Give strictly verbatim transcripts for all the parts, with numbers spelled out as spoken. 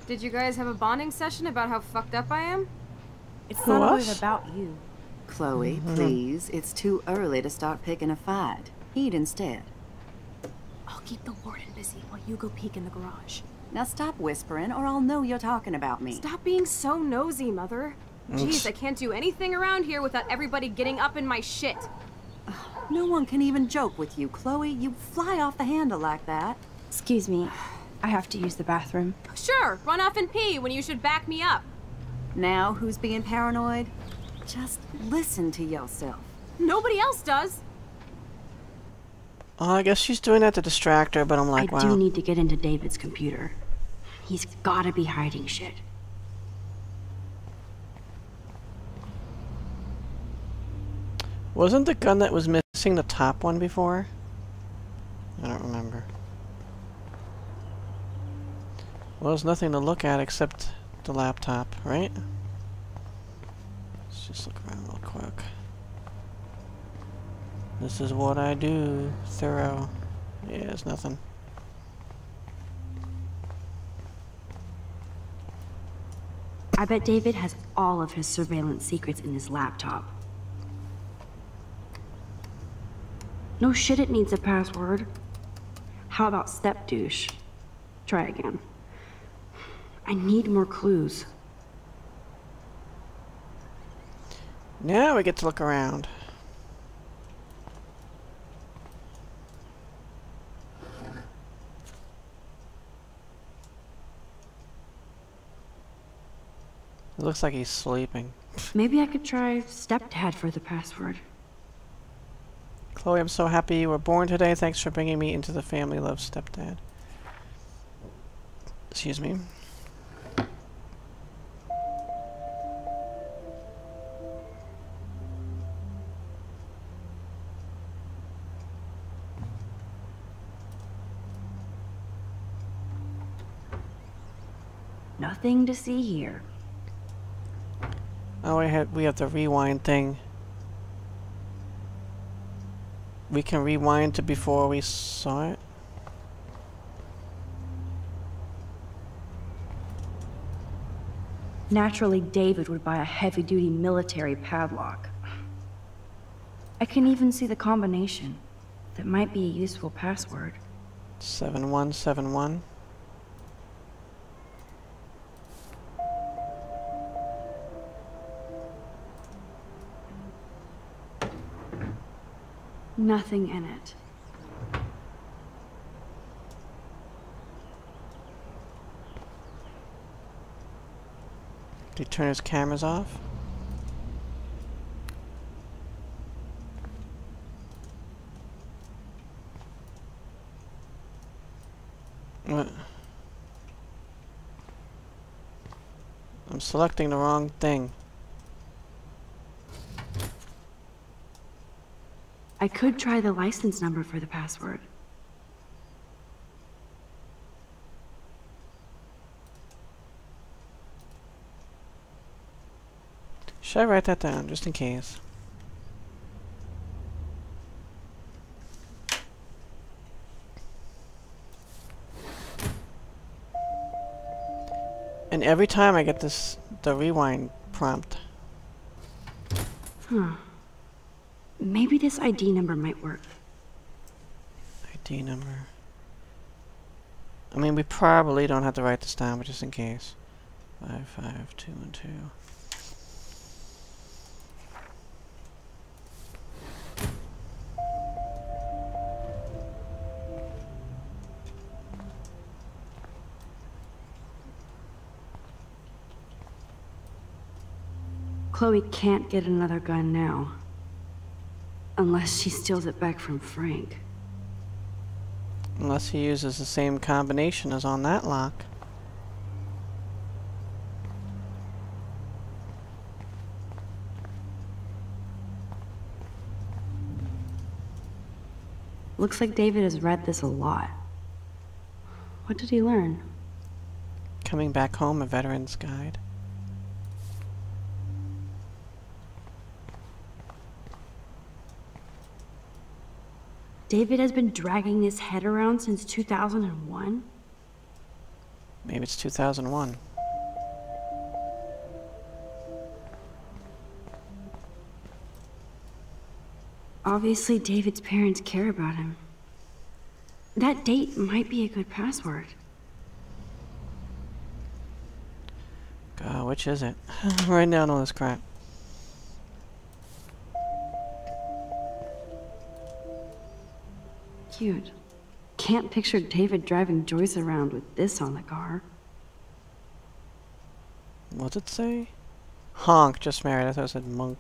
Did you guys have a bonding session about how fucked up I am? It's not always about you. Chloe, mm-hmm. Please. It's too early to start picking a fight. Eat instead. I'll keep the warden busy while you go peek in the garage. Now stop whispering or I'll know you're talking about me. Stop being so nosy, Mother. Jeez, I can't do anything around here without everybody getting up in my shit. No one can even joke with you, Chloe. You fly off the handle like that. Excuse me. I have to use the bathroom. Sure, run off and pee when you should back me up. Now who's being paranoid? Just listen to yourself. Nobody else does. Oh, I guess she's doing that to distract her, but I'm like, I wow. do need to get into David's computer. He's gotta be hiding shit. Wasn't the gun that was missing the top one before? I don't remember. Well, there's nothing to look at except the laptop, right? Let's just look around real quick. This is what I do. Thorough. Yeah, there's nothing. I bet David has all of his surveillance secrets in his laptop. No shit, it needs a password. How about step douche? Try again. I need more clues. Now we get to look around. It looks like he's sleeping. Maybe I could try stepdad for the password. Chloe, I'm so happy you were born today. Thanks for bringing me into the family. Love, stepdad. Excuse me. Nothing to see here. Oh, we have we have the rewind thing. We can rewind to before we saw it. Naturally, David would buy a heavy-duty military padlock. I can even see the combination. That might be a useful password. seven one seven one. Nothing in it. Did he turn his cameras off? What? I'm selecting the wrong thing. I could try the license number for the password. Should I write that down, just in case? And every time I get this, the rewind prompt. Huh. Maybe this I D number might work. I D number. I mean, we probably don't have to write this down, but just in case. Five, five, two, and two. Chloe can't get another gun now. Unless she steals it back from Frank. Unless he uses the same combination as on that lock. Looks like David has read this a lot. What did he learn? Coming Back Home, a Veteran's Guide. David has been dragging this head around since two thousand one? Maybe it's two thousand one. Obviously, David's parents care about him. That date might be a good password. God, which is it? Write down all this crap. Cute. Can't picture David driving Joyce around with this on the car. What's it say? Honk, just married. I thought it said monk.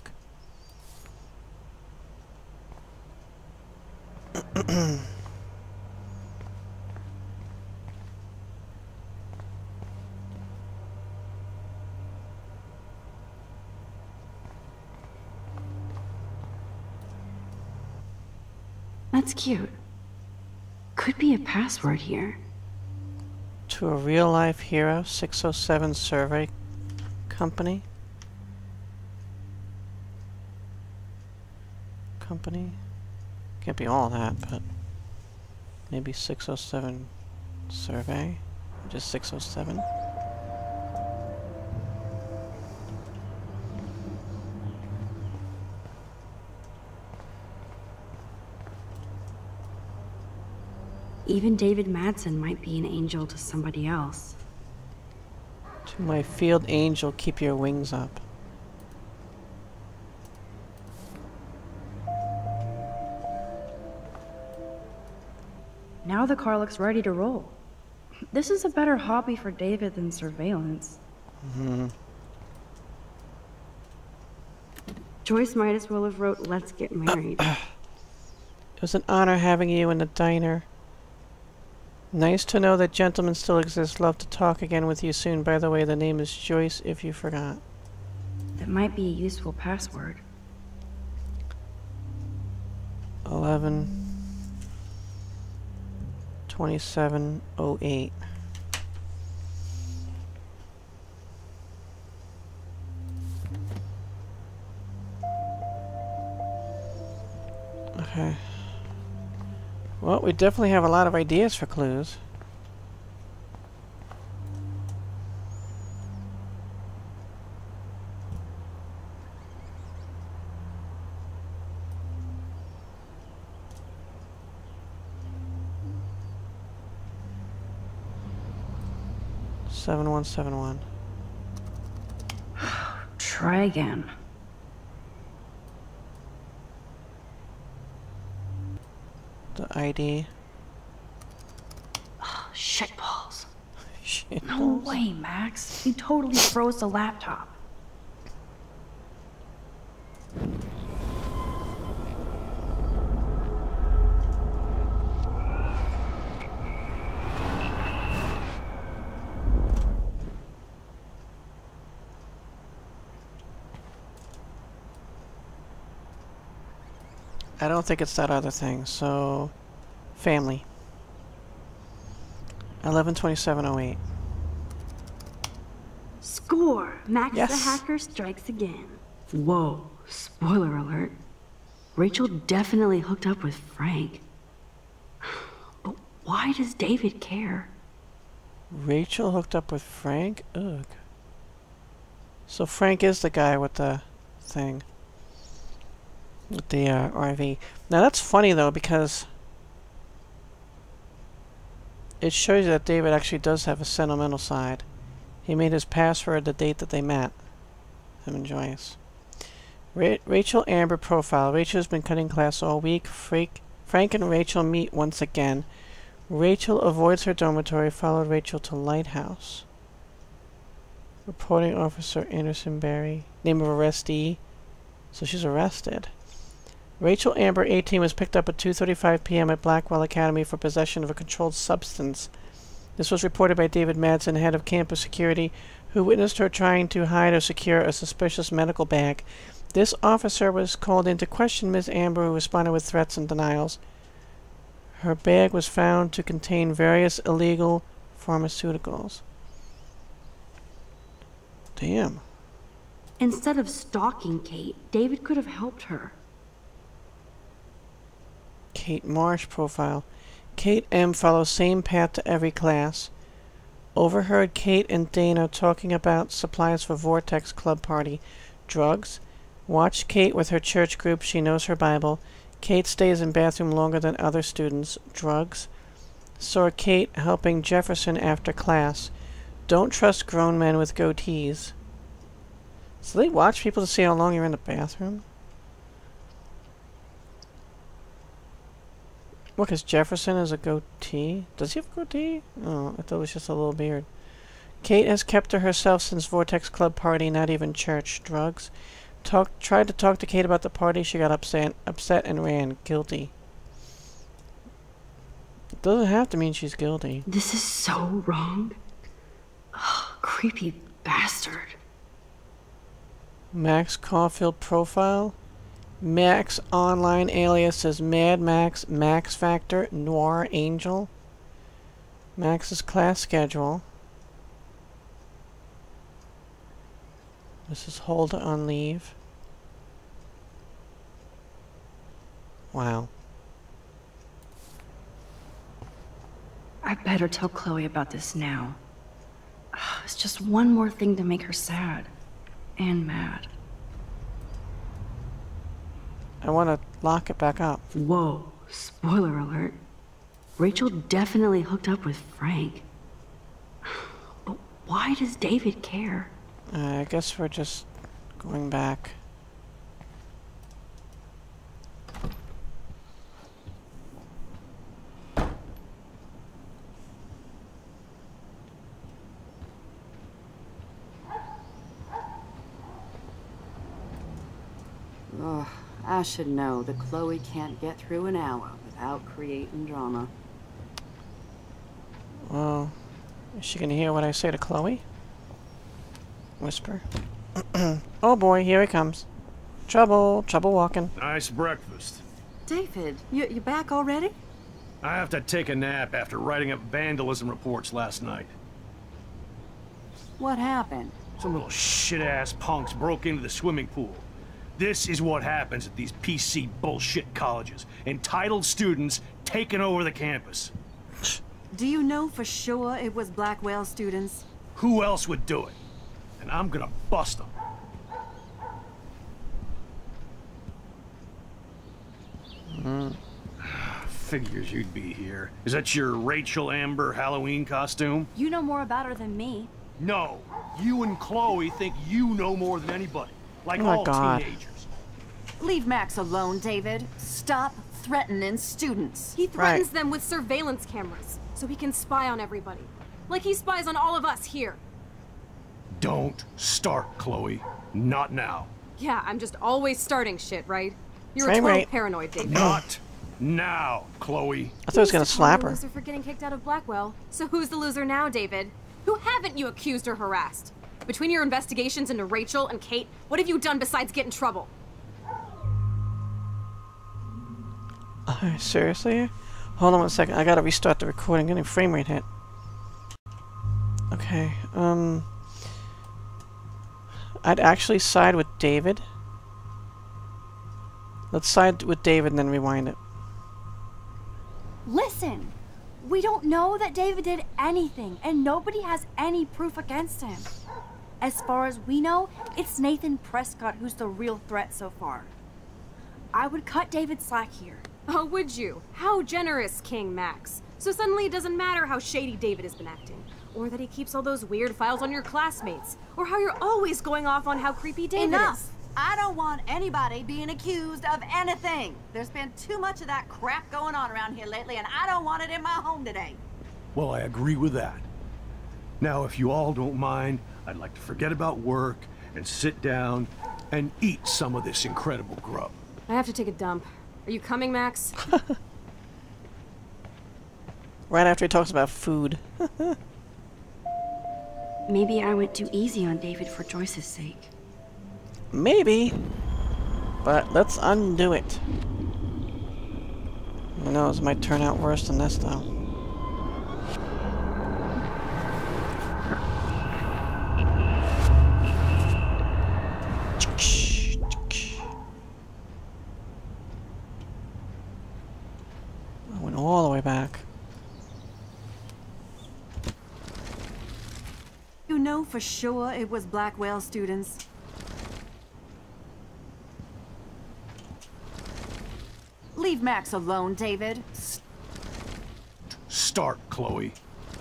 That's cute. Could be a password here. To a real-life hero, six oh seven survey company. Company? Can't be all that, but maybe six oh seven survey? Just six oh seven? Even David Madsen might be an angel to somebody else. To my field angel, keep your wings up. Now the car looks ready to roll. This is a better hobby for David than surveillance. Mm-hmm. Joyce might as well have wrote, "Let's get married." It was an honor having you in the diner. Nice to know that gentlemen still exist. Love to talk again with you soon. By the way, the name is Joyce, if you forgot. That might be a useful password. eleven twenty-seven oh eight. Okay. Well, we definitely have a lot of ideas for clues. seven one seven one. Try again. The I D. Oh, shitballs. Shit. No way, Max. You totally froze the laptop. I don't think it's that other thing, so... Family. eleven twenty-seven oh eight. Score! Max Yes. the hacker strikes again. Whoa, spoiler alert. Rachel definitely hooked up with Frank. But why does David care? Rachel hooked up with Frank? Ugh. So Frank is the guy with the thing. With the uh, R V. Now that's funny though, because it shows you that David actually does have a sentimental side. He made his password the date that they met. Him and Joyce. Ra Rachel Amber profile. Rachel's been cutting class all week. Frank, Frank and Rachel meet once again. Rachel avoids her dormitory. Followed Rachel to Lighthouse. Reporting officer Anderson Barry. Name of arrestee. So she's arrested. Rachel Amber, eighteen, was picked up at two thirty-five p m at Blackwell Academy for possession of a controlled substance. This was reported by David Madsen, head of campus security, who witnessed her trying to hide or secure a suspicious medical bag. This officer was called in to question Miz Amber, who responded with threats and denials. Her bag was found to contain various illegal pharmaceuticals. Damn. Instead of stalking Kate, David could have helped her. Kate Marsh profile. Kate M follows same path to every class. Overheard Kate and Dana talking about supplies for Vortex Club party. Drugs. Watched Kate with her church group. She knows her Bible. Kate stays in bathroom longer than other students. Drugs. Saw Kate helping Jefferson after class. Don't trust grown men with goatees. So they watch people to see how long you're in the bathroom? What, because Jefferson has a goatee? Does he have a goatee? Oh, I thought it was just a little beard. Kate has kept to herself since Vortex Club party, not even church. Drugs. Talk, tried to talk to Kate about the party. She got upset, upset and ran. Guilty. It doesn't have to mean she's guilty. This is so wrong. Ugh, creepy bastard. Max Caulfield profile. Max online alias is Mad Max, Max Factor, Noir Angel. Max's class schedule. This is Holder on leave. Wow. I better tell Chloe about this now. Ugh, it's just one more thing to make her sad. And mad. I want to lock it back up. Whoa, spoiler alert. Rachel definitely hooked up with Frank. But why does David care? Uh, I guess we're just going back. Ugh, I should know that Chloe can't get through an hour without creating drama. Well, is she gonna hear what I say to Chloe? Whisper. Oh boy, here he comes. Trouble, trouble walking. Nice breakfast. David, you, you back already? I have to take a nap after writing up vandalism reports last night. What happened? Some little shit-ass punks broke into the swimming pool. This is what happens at these P C bullshit colleges. Entitled students taking over the campus. Do you know for sure it was Blackwell students? Who else would do it? And I'm gonna bust them. Mm. Figures you'd be here. Is that your Rachel Amber Halloween costume? You know more about her than me. No. You and Chloe think you know more than anybody. Like Oh my all God. teenagers. Leave Max alone, David. Stop threatening students. He threatens Right. them with surveillance cameras, so he can spy on everybody. Like he spies on all of us here. Don't start, Chloe. Not now. Yeah, I'm just always starting shit, right? You're Frame a total rate. paranoid, David. Not now, Chloe. I thought I was You gonna used to call me slap a her. loser for getting kicked out of Blackwell. So who's the loser now, David? Who haven't you accused or harassed? Between your investigations into Rachel and Kate, what have you done besides get in trouble? Uh, seriously? Hold on one second. I gotta restart the recording. Getting frame rate hit. Okay. Um. I'd actually side with David. Let's side with David and then rewind it. Listen, we don't know that David did anything, and nobody has any proof against him. As far as we know, it's Nathan Prescott who's the real threat so far. I would cut David slack here. Oh, would you? How generous, King Max. So suddenly it doesn't matter how shady David has been acting. Or that he keeps all those weird files on your classmates. Or how you're always going off on how creepy David Enough! is. I don't want anybody being accused of anything. There's been too much of that crap going on around here lately, and I don't want it in my home today. Well, I agree with that. Now, if you all don't mind, I'd like to forget about work and sit down and eat some of this incredible grub. I have to take a dump. Are you coming, Max? Right after he talks about food. Maybe I went too easy on David for Joyce's sake. Maybe. But let's undo it. Who knows, it might turn out worse than this, though. I went all the way back. for sure it was Blackwell students? Leave Max alone, David. Start, Chloe.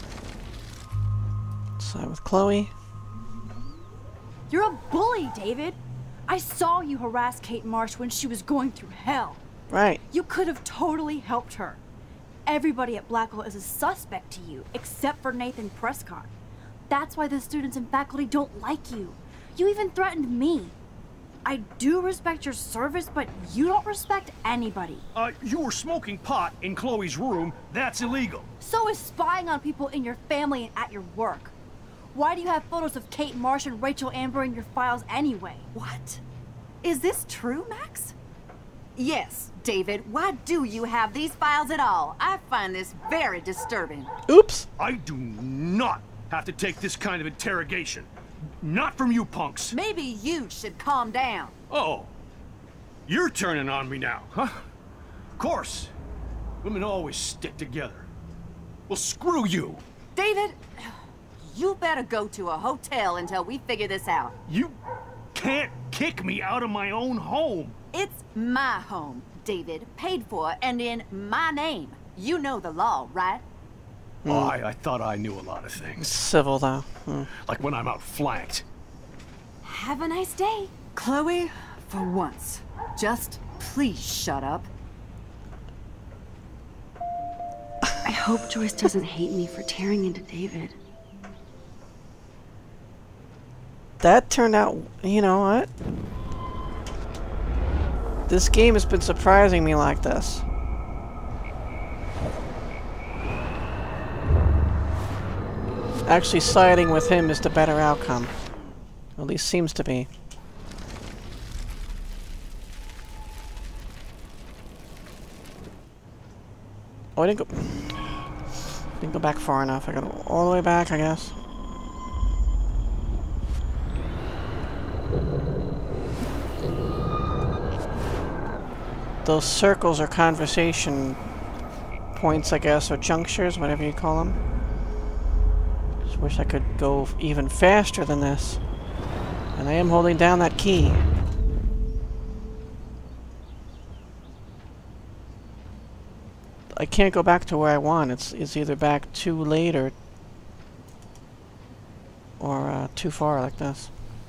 Side with Chloe. You're a bully, David. I saw you harass Kate Marsh when she was going through hell. Right. You could have totally helped her. Everybody at Blackwell is a suspect to you, except for Nathan Prescott. That's why the students and faculty don't like you. You even threatened me. I do respect your service, but you don't respect anybody. Uh, you were smoking pot in Chloe's room. That's illegal. So is spying on people in your family and at your work. Why do you have photos of Kate Marsh and Rachel Amber in your files anyway? What? Is this true, Max? Yes, David. Why do you have these files at all? I find this very disturbing. Oops. I do not have to take this kind of interrogation. Not from you punks. Maybe you should calm down. Oh, you're turning on me now, huh? Of course. Women always stick together. Well, screw you. David, you better go to a hotel until we figure this out. You can't kick me out of my own home. It's my home, David. Paid for and in my name. You know the law, right? Oh, I, I thought I knew a lot of things. Civil, though. Hmm. Like when I'm outflanked. Have a nice day. Chloe, for once, just please shut up. I hope Joyce doesn't hate me for tearing into David. That turned out... You know what? This game has been surprising me like this. Actually, siding with him is the better outcome. At least seems to be. Oh, I didn't go... Didn't go back far enough. I gotta go all the way back, I guess. Those circles are conversation points, I guess, or junctures, whatever you call them. Just wish I could go even faster than this. And I am holding down that key. I can't go back to where I want. It's it's either back too late or or uh, too far like this.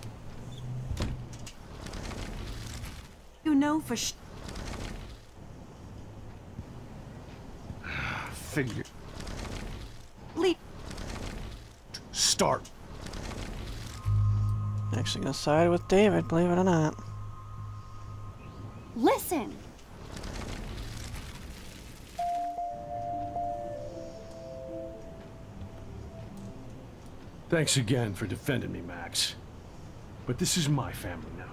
You know for sh- Figure. Leave. Start. Actually gonna side with David, believe it or not. Listen! Thanks again for defending me, Max. But this is my family now.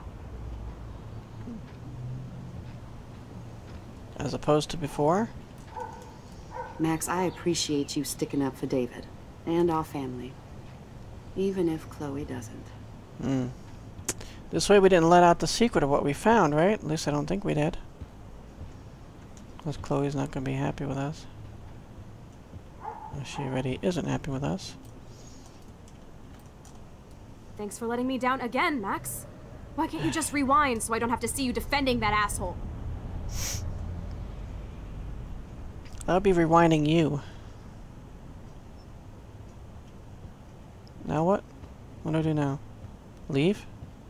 As opposed to before? Max, I appreciate you sticking up for David and our family, even if Chloe doesn't. Hmm. This way we didn't let out the secret of what we found, right? At least I don't think we did. Because Chloe's not going to be happy with us. Well, she already isn't happy with us. Thanks for letting me down again, Max. Why can't you just rewind so I don't have to see you defending that asshole? I'll be rewinding you. Now what? What do I do now? Leave?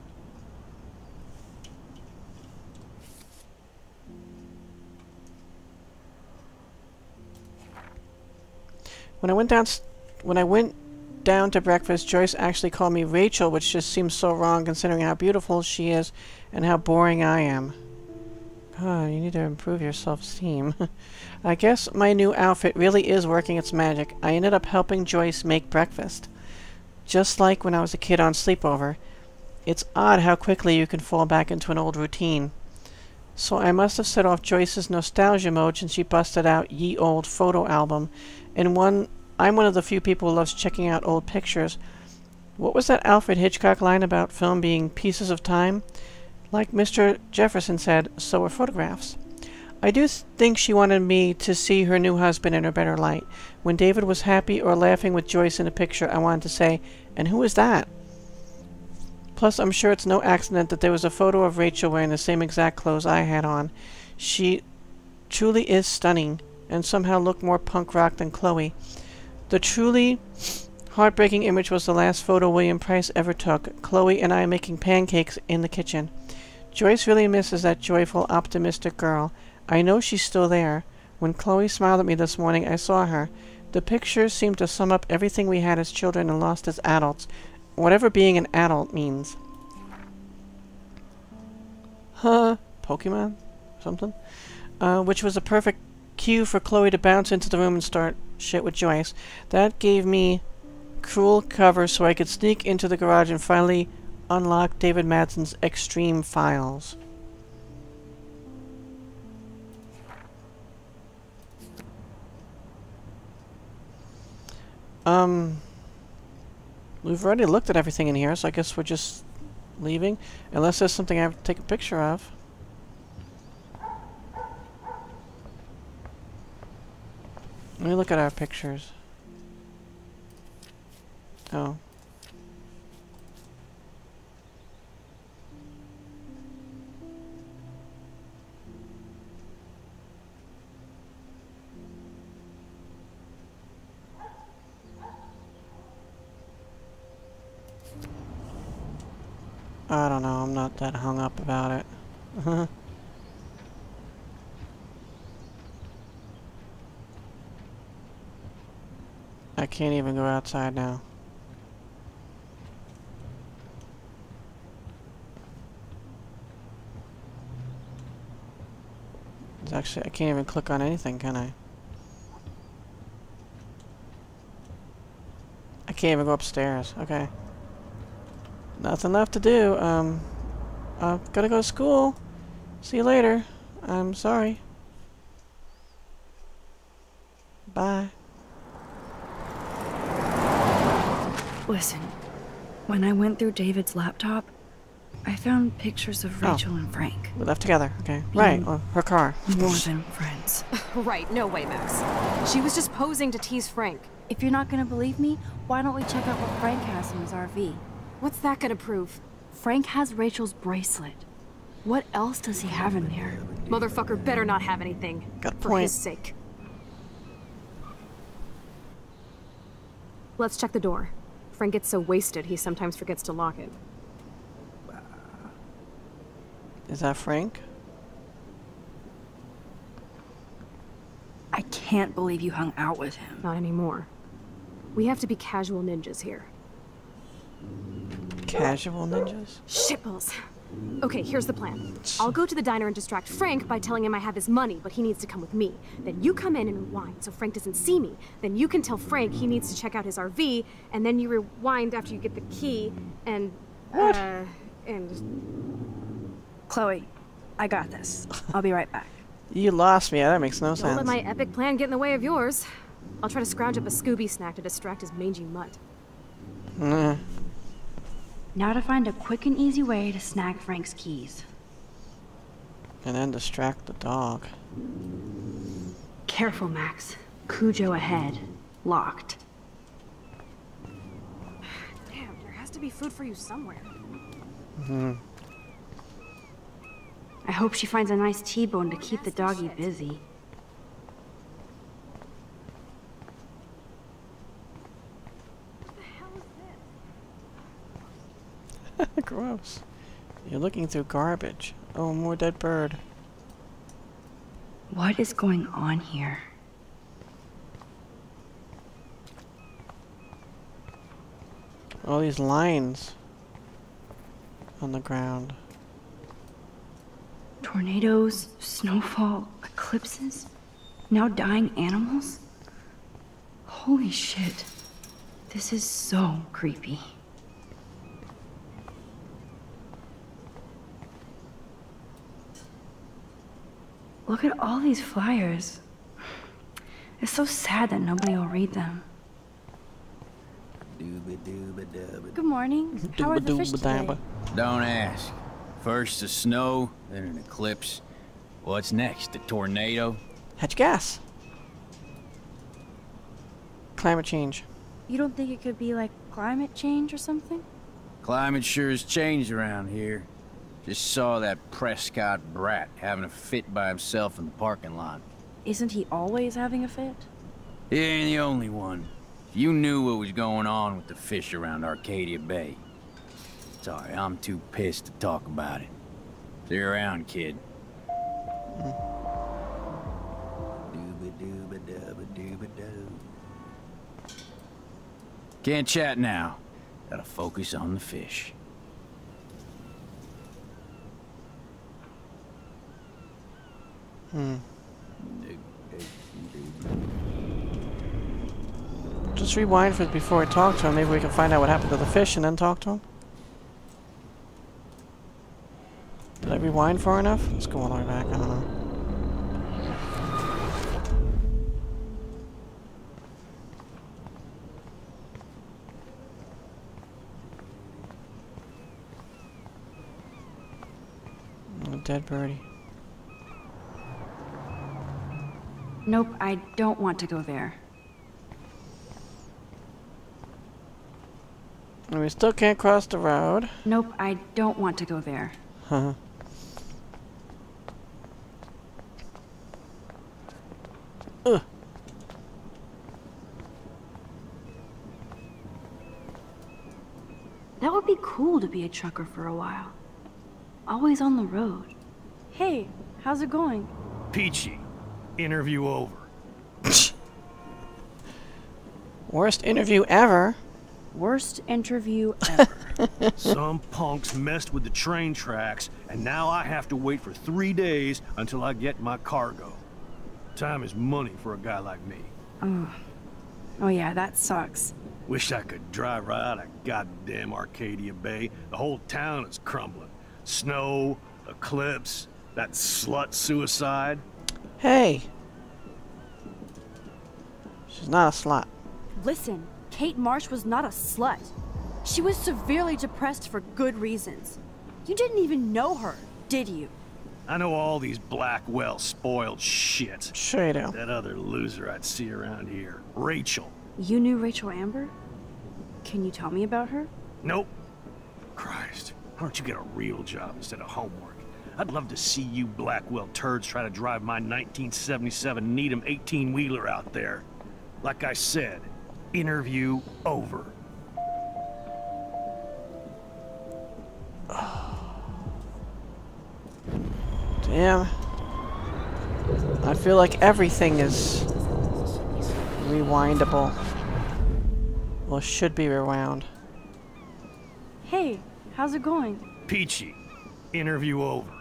When I went down, when I went down to breakfast, Joyce actually called me Rachel, which just seems so wrong considering how beautiful she is and how boring I am. Oh, you need to improve your self-esteem. I guess my new outfit really is working its magic. I ended up helping Joyce make breakfast. Just like when I was a kid on sleepover. It's odd how quickly you can fall back into an old routine. So I must have set off Joyce's nostalgia mode since she busted out Ye Old photo album. And one, I'm one of the few people who loves checking out old pictures. What was that Alfred Hitchcock line about film being pieces of time? Like Mister Jefferson said, so are photographs. I do th think she wanted me to see her new husband in a better light. When David was happy or laughing with Joyce in a picture, I wanted to say, and who is that? Plus, I'm sure it's no accident that there was a photo of Rachel wearing the same exact clothes I had on. She truly is stunning, and somehow looked more punk rock than Chloe. The truly heartbreaking image was the last photo William Price ever took, Chloe and I making pancakes in the kitchen. Joyce really misses that joyful, optimistic girl. I know she's still there. When Chloe smiled at me this morning, I saw her. The pictures seemed to sum up everything we had as children and lost as adults. Whatever being an adult means. Huh? Pokemon? Something? Uh, which was a perfect cue for Chloe to bounce into the room and start shit with Joyce. That gave me cruel cover so I could sneak into the garage and finally unlock David Madsen's extreme files. Um, we've already looked at everything in here, so I guess we're just leaving. Unless there's something I have to take a picture of. Let me look at our pictures. Oh. I don't know, I'm not that hung up about it. I can't even go outside now. It's actually, I can't even click on anything, can I? I can't even go upstairs. Okay. Nothing left to do. Um, I've gotta go to school. See you later. I'm sorry. Bye. Listen, when I went through David's laptop, I found pictures of Rachel Oh. and Frank. We left together. Okay. Right. Well, her car. More than friends. Right, no way, Max. She was just posing to tease Frank. If you're not gonna believe me, why don't we check out what Frank has in his R V? What's that gonna prove? Frank has Rachel's bracelet. What else does he have in there? Motherfucker better not have anything. Got a for point. his sake. Let's check the door. Frank gets so wasted, he sometimes forgets to lock it. Is that Frank? I can't believe you hung out with him. Not anymore. We have to be casual ninjas here. Casual ninjas? Shitballs. Okay, here's the plan. I'll go to the diner and distract Frank by telling him I have his money, but he needs to come with me. Then you come in and rewind so Frank doesn't see me. Then you can tell Frank he needs to check out his R V, and then you rewind after you get the key, and... What? Uh, and... Chloe, I got this. I'll be right back. You lost me. That makes no Don't sense. let my epic plan get in the way of yours. I'll try to scrounge up a Scooby snack to distract his mangy mutt. Nah. Now to find a quick and easy way to snag Frank's keys. And then distract the dog. Careful, Max. Cujo ahead. Locked. Damn, there has to be food for you somewhere. Mm-hmm. I hope she finds a nice T-bone to keep the doggy busy. Gross. You're looking through garbage. Oh, more dead bird. What is going on here? All these lines on the ground. Tornadoes, snowfall, eclipses, now dying animals? Holy shit. This is so creepy. Look at all these flyers. It's so sad that nobody will read them. Good morning. How are the fish today? Dooba-dooba-dabba. Don't ask. First the snow, then an eclipse. What's next? A tornado? Hedge gas. Climate change. You don't think it could be like climate change or something? Climate sure has changed around here. Just saw that Prescott brat having a fit by himself in the parking lot. Isn't he always having a fit? He ain't the only one. If you knew what was going on with the fish around Arcadia Bay. Sorry, I'm too pissed to talk about it. See you around, kid. Can't chat now. Gotta focus on the fish. Hmm. Just rewind for before I talk to him. Maybe we can find out what happened to the fish and then talk to him. Did I rewind far enough? Let's go all the way back. I don't know. A dead birdie. Nope, I don't want to go there. And we still can't cross the road. Nope, I don't want to go there. Huh. Ugh. That would be cool to be a trucker for a while. Always on the road. Hey, how's it going? Peachy. Interview over. Worst interview ever. Worst interview ever. Some punks messed with the train tracks, and now I have to wait for three days until I get my cargo. Time is money for a guy like me. Oh. Oh yeah, that sucks. Wish I could drive right out of goddamn Arcadia Bay. The whole town is crumbling. Snow, eclipse, that slut suicide. Hey. She's not a slut. Listen, Kate Marsh was not a slut. She was severely depressed for good reasons. You didn't even know her, did you? I know all these Blackwell spoiled shit. Sure you do. That other loser I'd see around here, Rachel. You knew Rachel Amber? Can you tell me about her? Nope. Christ, why don't you get a real job instead of homework? I'd love to see you Blackwell turds try to drive my nineteen seventy-seven Needham eighteen-wheeler out there. Like I said, interview over. Damn. I feel like everything is rewindable. Well, should be rewound. Hey, how's it going? Peachy. Interview over.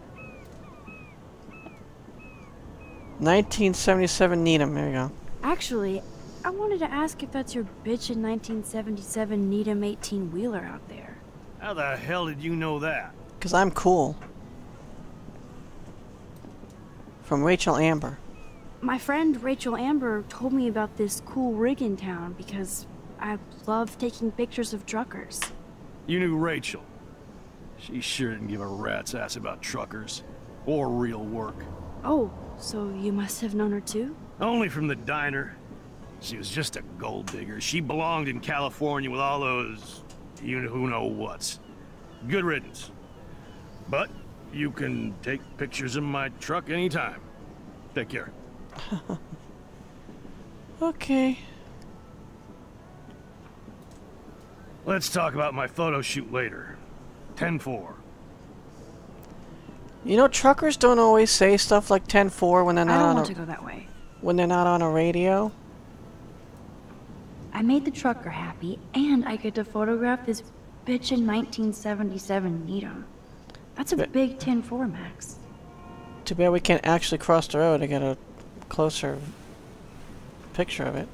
nineteen seventy-seven Needham, there you go. Actually, I wanted to ask if that's your bitchin' nineteen seventy-seven Needham eighteen-wheeler out there. How the hell did you know that? Because I'm cool. From Rachel Amber. My friend Rachel Amber told me about this cool rig in town because I love taking pictures of truckers. You knew Rachel. She sure didn't give a rat's ass about truckers. Or real work. Oh, so you must have known her too? Only from the diner. She was just a gold digger. She belonged in California with all those... you know who know whats. Good riddance. But you can take pictures of my truck anytime. Take care. Okay. Let's talk about my photo shoot later. ten four. You know, truckers don't always say stuff like ten four when they're I not don't on want a, to go that way. when they're not on a radio. I made the trucker happy, and I get to photograph this bitchin' nineteen seventy-seven Needham. That's a But- big ten four, Max. Too bad we can't actually cross the road to get a closer picture of it.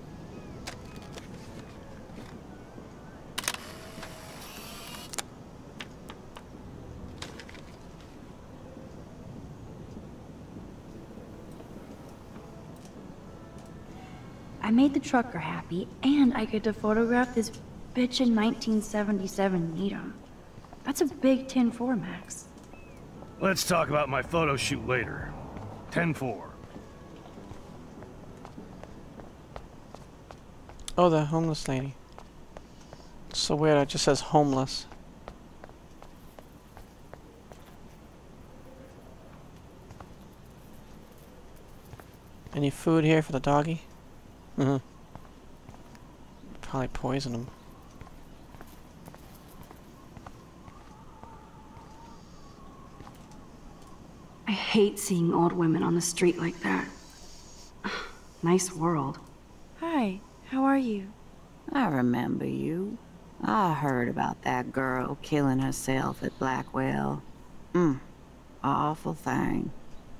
I made the trucker happy, and I get to photograph this bitchin' nineteen seventy-seven Needham. That's a big ten four, Max. Let's talk about my photo shoot later. ten four. Oh, the homeless lady. It's so weird, it just says homeless. Any food here for the doggy? Mm-hmm. Probably poison him. I hate seeing old women on the street like that. Nice world. Hi, how are you? I remember you. I heard about that girl killing herself at Blackwell. Mm, awful thing.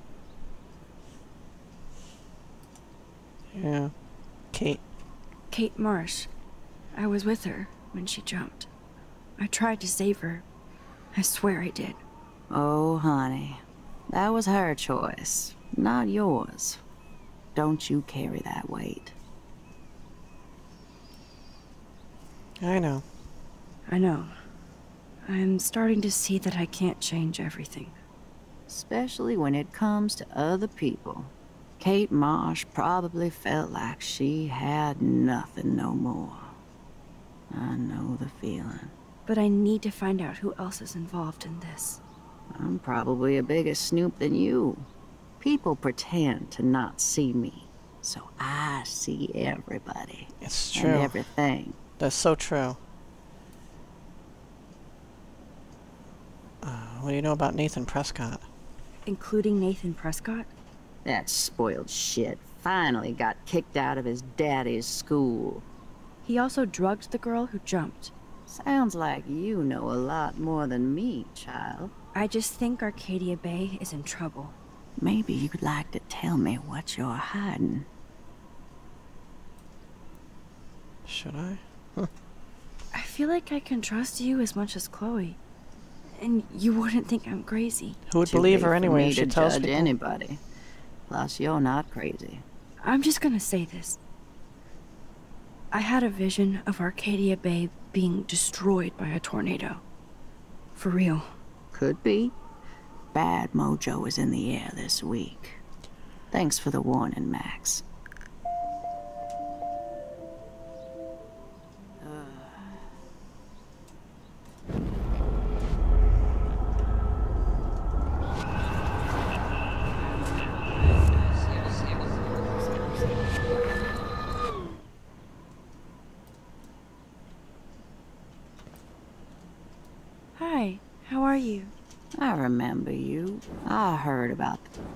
Yeah. Kate. Kate Marsh. I was with her when she jumped. I tried to save her. I swear I did. Oh, honey. That was her choice, not yours. Don't you carry that weight. I know. I know. I'm starting to see that I can't change everything. Especially when it comes to other people. Kate Marsh probably felt like she had nothing no more. I know the feeling. But I need to find out who else is involved in this. I'm probably a bigger snoop than you. People pretend to not see me, so I see everybody. It's true. And everything. That's so true. Uh, what do you know about Nathan Prescott? Including Nathan Prescott? That spoiled shit finally got kicked out of his daddy's school. He also drugged the girl who jumped. Sounds like you know a lot more than me, child. I just think Arcadia Bay is in trouble. Maybe you'd like to tell me what you're hiding. Should I? Huh. I feel like I can trust you as much as Chloe. And you wouldn't think I'm crazy. Who would Too believe late her for anyway me if she to tells judge people? anybody. Plus, you're not crazy. I'm just gonna say this. I had a vision of Arcadia Bay being destroyed by a tornado. For real. Could be. Bad mojo is in the air this week. Thanks for the warning, Max. Hi, how are you? I remember you. I heard about...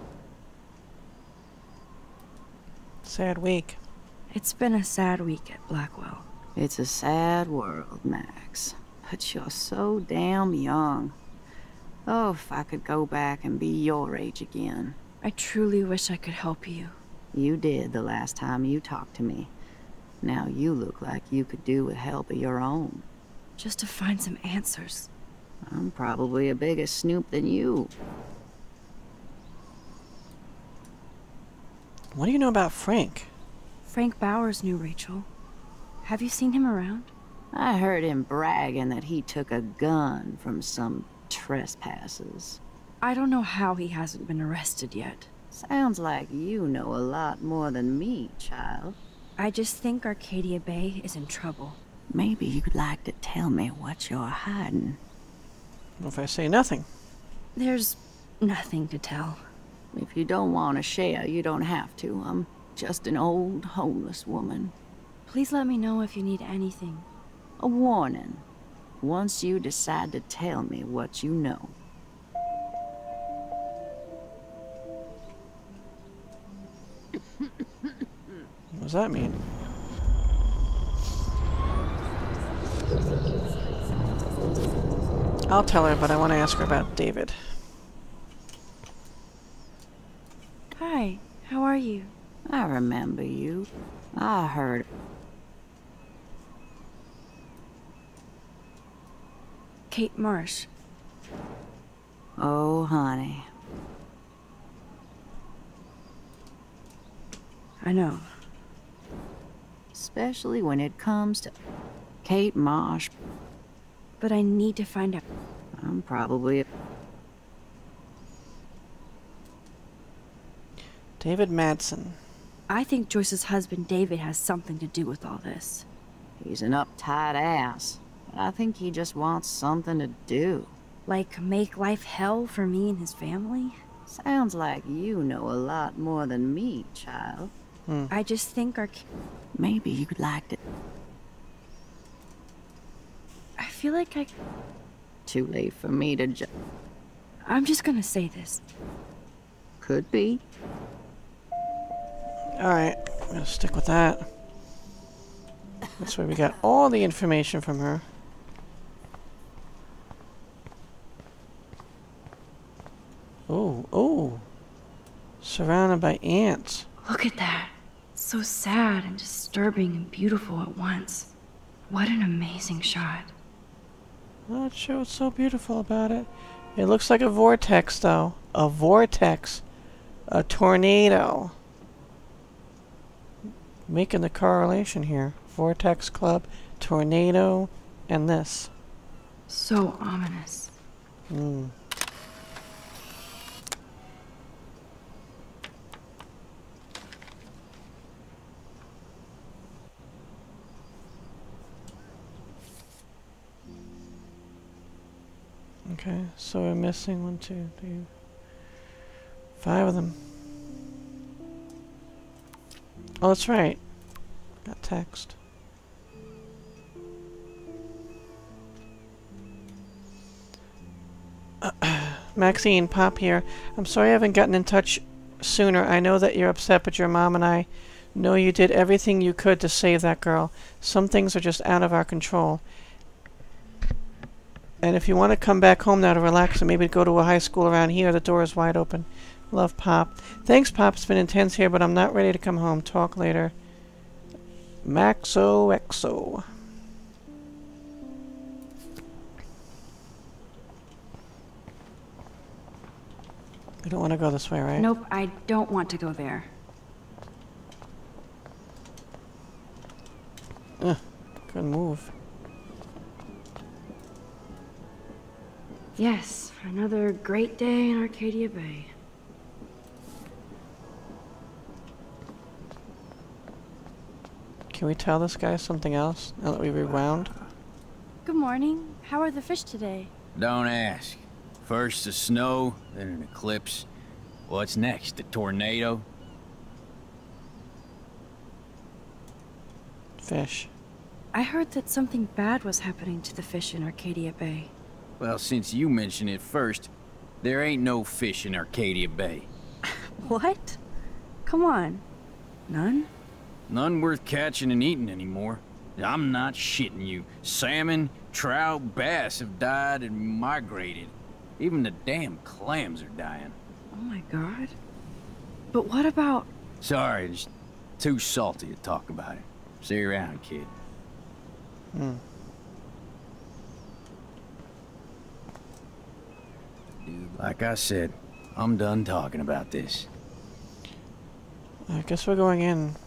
Sad week. It's been a sad week at Blackwell. It's a sad world, Max. But you're so damn young. Oh, if I could go back and be your age again. I truly wish I could help you. You did the last time you talked to me. Now you look like you could do with help of your own. Just to find some answers. I'm probably a bigger snoop than you. What do you know about Frank? Frank Bowers knew Rachel. Have you seen him around? I heard him bragging that he took a gun from some trespassers. I don't know how he hasn't been arrested yet. Sounds like you know a lot more than me, child. I just think Arcadia Bay is in trouble. Maybe you'd like to tell me what you're hiding. What if I say nothing? There's nothing to tell. If you don't want to share, you don't have to. I'm just an old homeless woman. Please let me know if you need anything. A warning. Once you decide to tell me what you know. What does that mean? I'll tell her, but I want to ask her about David. Hi, how are you? I remember you. I heard... Kate Marsh. Oh, honey. I know. Especially when it comes to... Kate Marsh. But I need to find out. I'm probably... David Madsen. I think Joyce's husband David has something to do with all this. He's an uptight ass, but I think he just wants something to do. Like make life hell for me and his family? Sounds like you know a lot more than me, child. Hmm. I just think our... Maybe you'd like to... I feel like I... Too late for me to ju- I'm just gonna say this. Could be. Alright, I'm gonna stick with that. That's where we got all the information from her. Oh, oh. Surrounded by ants. Look at that. It's so sad and disturbing and beautiful at once. What an amazing shot. Not sure what's so beautiful about it. It looks like a vortex, though. A vortex. A tornado. Making the correlation here. Vortex Club, tornado, and this. So ominous. Hmm. Okay, so we're missing one, two, three, five of them. Oh, that's right. Got text. Maxine, Pop here. I'm sorry I haven't gotten in touch sooner. I know that you're upset, but your mom and I know you did everything you could to save that girl. Some things are just out of our control. And if you want to come back home now to relax and maybe go to a high school around here, the door is wide open. Love, Pop. Thanks, Pop. It's been intense here, but I'm not ready to come home. Talk later. Maxo X O. We don't want to go this way, right? Nope, I don't want to go there. Ugh, good move. Yes, another great day in Arcadia Bay. Can we tell this guy something else now that we rewound? Good morning. How are the fish today? Don't ask. First the snow, then an eclipse. What's next? A tornado? Fish. I heard that something bad was happening to the fish in Arcadia Bay. Well, since you mentioned it first, there ain't no fish in Arcadia Bay. What? Come on. None? None worth catching and eating anymore. I'm not shitting you. Salmon, trout, bass have died and migrated. Even the damn clams are dying. Oh my god. But what about... Sorry, just too salty to talk about it. See you around, kid. Hmm. Like I said, I'm done talking about this. I guess we're going in.